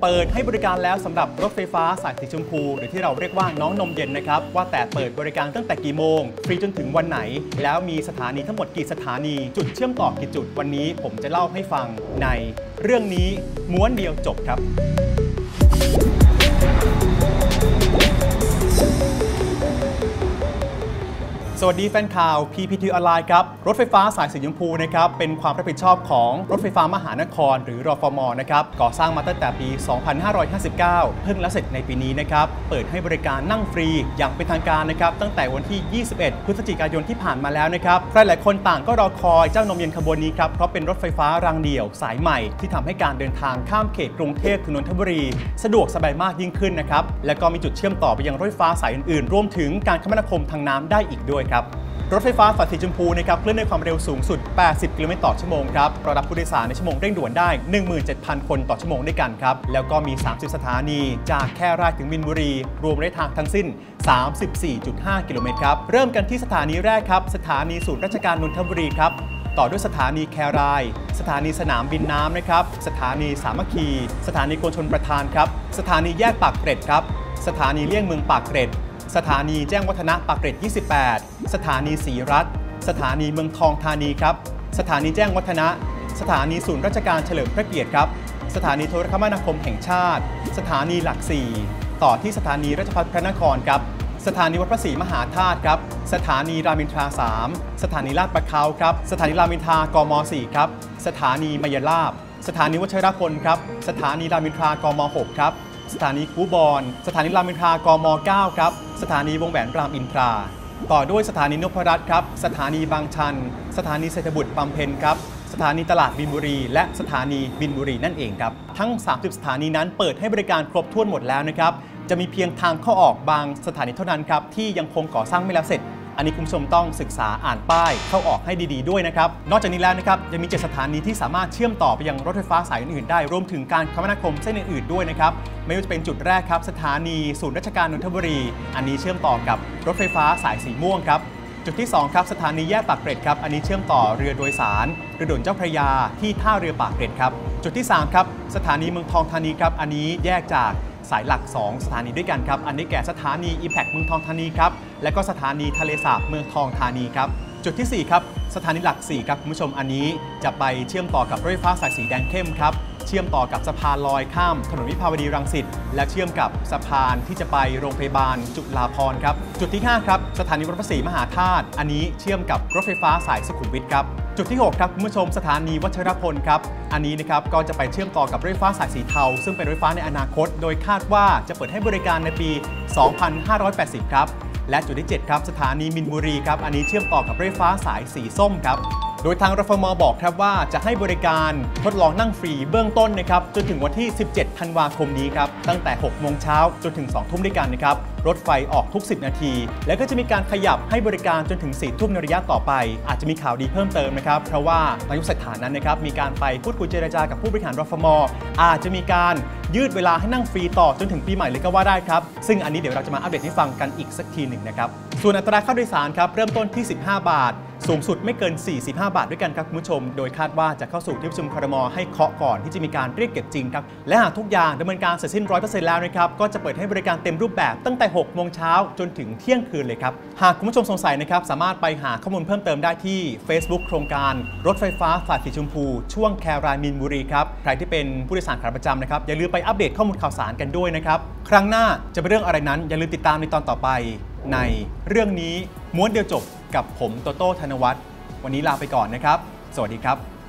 เปิดให้บริการแล้วสำหรับรถไฟฟ้าสายสีชมพูหรือที่เราเรียกว่าน้องนมเย็นนะครับว่าแต่เปิดบริการตั้งแต่กี่โมงฟรีจนถึงวันไหนแล้วมีสถานีทั้งหมดกี่สถานีจุดเชื่อมต่อกี่จุดวันนี้ผมจะเล่าให้ฟังในเรื่องนี้ม้วนเดียวจบครับสวัสดีแฟนข่าว PPT ออนไลน์ครับรถไฟฟ้าสายสีชมพูนะครับเป็นความรับผิดชอบของรถไฟฟ้ามหานครหรือรฟม.นะครับก่อสร้างมาตั้งแต่ปี 2559 เพิ่งแล้วเสร็จในปีนี้นะครับเปิดให้บริการนั่งฟรีอย่างเป็นทางการนะครับตั้งแต่วันที่ 21 พฤศจิกายนที่ผ่านมาแล้วนะครับใครหลายคนต่างก็รอคอยเจ้านมเย็นขบวนนี้ครับเพราะเป็นรถไฟฟ้ารางเดี่ยวสายใหม่ที่ทำให้การเดินทางข้ามเขตกรุงเทพถึงนนทบุรีสะดวกสบายมากยิ่งขึ้นนะครับและก็มีจุดเชื่อมต่อไปยังรถไฟฟ้าสายอื่นๆรวมถึงการคมนาคมทางน้ำได้อีกด้วยรถไฟฟ้าสายสีชมพูนะครับเคลื่อนด้วยความเร็วสูงสุด 80 กิโลเมตรต่อชั่วโมงครับรองรับผู้โดยสารในชั่วโมงเร่งด่วนได้ 17,000 คนต่อชั่วโมงด้วยกันครับแล้วก็มี 30 สถานีจากแค่รายถึงมินบุรีรวมระยะทางทั้งสิ้น 34.5 กิโลเมตรครับเริ่มกันที่สถานีแรกครับสถานีศูนย์ราชการนนทบุรีครับต่อด้วยสถานีแครายสถานีสนามบินน้ำนะครับสถานีสามัคคีสถานีโกชนประทานครับสถานีแยกปากเกร็ดครับสถานีเลี่ยงเมืองปากเกร็ดสถานีแจ้งวัฒนะปากเกร็ด 28 สถานีศรีรัตน์สถานีเมืองทองธานีครับสถานีแจ้งวัฒนะสถานีศูนย์ราชการเฉลิมพระเกียรติครับสถานีโทรคมนาคมแห่งชาติสถานีหลัก 4ต่อที่สถานีราชภัฏพระนครครับสถานีวัดพระศรีมหาธาตุครับสถานีรามอินทรา 3สถานีลาดประเขาครับสถานีรามอินทรากม 4ครับสถานีมยราบสถานีวชิรพลครับสถานีรามอินทรากม 6ครับสถานีคูบอนสถานีรามอินทรากม 9ครับสถานีวงแหวนรามอินทราต่อด้วยสถานีนพรัตน์ครับสถานีบางชันสถานีเศรษฐบุตรบำเพ็ญครับสถานีตลาดบินบุรีและสถานีบินบุรีนั่นเองครับทั้ง30สถานีนั้นเปิดให้บริการครบถ้วนหมดแล้วนะครับจะมีเพียงทางเข้าออกบางสถานีเท่านั้นครับที่ยังคงก่อสร้างไม่แล้วเสร็จอันนี้คุณผู้ชมต้องศึกษาอ่านป้ายเข้าออกให้ดีๆด้วยนะครับนอกจากนี้แล้วนะครับยังมี7สถานีที่สามารถเชื่อมต่อไปยังรถไฟฟ้าสายอื่นๆได้รวมถึงการคมนาคมเส้นอื่นๆด้วยนะครับไม่ว่าจะเป็นจุดแรกครับสถานีศูนย์ราชการนนทบุรีอันนี้เชื่อมต่อกับรถไฟฟ้าสายสีม่วงครับจุดที่2ครับสถานีแยกปากเกร็ดครับอันนี้เชื่อมต่อเรือโดยสารเรือด่วนเจ้าพระยาที่ท่าเรือปากเกร็ดครับจุดที่3ครับสถานีเมืองทองธานีครับอันนี้แยกจากสายหลัก2สถานีด้วยกันครับอันนี้แก่สถานี Impact เมืองทองธานีครับและก็สถานีทะเลสาบเมืองทองธานีครับจุดที่4ครับสถานีหลัก4ครับคุณผู้ชมอันนี้จะไปเชื่อมต่อกับรถไฟฟ้าสายสีแดงเข้มครับเชื่อมต่อกับสะพานลอยข้ามถนนวิภาวดีรังสิตและเชื่อมกับสะพานที่จะไปโรงพยาบาลจุฬาภรณ์ครับจุดที่5ครับสถานีวัดพระศรีมหาธาตุอันนี้เชื่อมกับรถไฟฟ้าสายสุขุมวิทครับจุดที่6ครับคุณผู้ชมสถานีวชิรพลครับอันนี้นะครับก็จะไปเชื่อมต่อกับรถไฟฟ้าสายสีเทาซึ่งเป็นรถไฟฟ้าในอนาคตโดยคาดว่าจะเปิดให้บริการในปี 2580 ครับและจุดที่7ครับสถานีมินบุรีครับอันนี้เชื่อมต่อกับรถไฟฟ้าสายสีส้มครับโดยทางรฟม.บอกครับว่าจะให้บริการทดลองนั่งฟรีเบื้องต้นนะครับจนถึงวันที่ 17 ธันวาคมนี้ครับตั้งแต่ 6 โมงเช้าจนถึง 2 ทุ่มด้วยกันนะครับรถไฟออกทุก 10 นาทีแล้วก็จะมีการขยับให้บริการจนถึง 4 ทุ่มในระยะต่อไปอาจจะมีข่าวดีเพิ่มเติมนะครับเพราะว่านายกเศรษฐานั้นนะครับมีการไปพูดคุยเจรจากับผู้บริหารรฟม.อาจจะมีการยืดเวลาให้นั่งฟรีต่อจนถึงปีใหม่เลยก็ว่าได้ครับซึ่งอันนี้เดี๋ยวเราจะมาอัปเดตให้ฟังกันอีกสักทีหนึ่งนะครับส่วนอัตราค่าโดยสารครับเริ่มต้นที่ 15 บาทสูงสุดไม่เกิน 45 บาทด้วยกันครับคุณผู้ชมโดยคาดว่าจะเข้าสู่ที่ประชุมครม.ให้เคาะก่อนที่จะมีการเรียกเก็บจริงครับและหากทุกอย่างดำเนินการเสร็จสิ้น 100% แล้วนะครับก็จะเปิดให้บริการเต็มรูปแบบตั้งแต่ 6 โมงเช้าจนถึงเที่ยงคืนเลยครับหากคุณผู้ชมสงสัยนะครับสามารถไปหาข้อมูลเพิ่มเติมได้ที่ Facebook โครงการรถไฟฟ้าสายสีชมพูช่วงแครายมินบุรีครับใครที่เป็นผู้โดยสารขาประจำนะครับอย่าลืมไปอัปเดตข้อมูลข่าวสารกันด้วยนะครับครั้งหน้าจะเป็นเรื่องอะไรนั้นอย่าลืมติดตามในตอนต่อไปในเรื่องนี้ม้วนเดียวจบกับผมโตโต้ธนวัฒน์วันนี้ลาไปก่อนนะครับสวัสดีครับ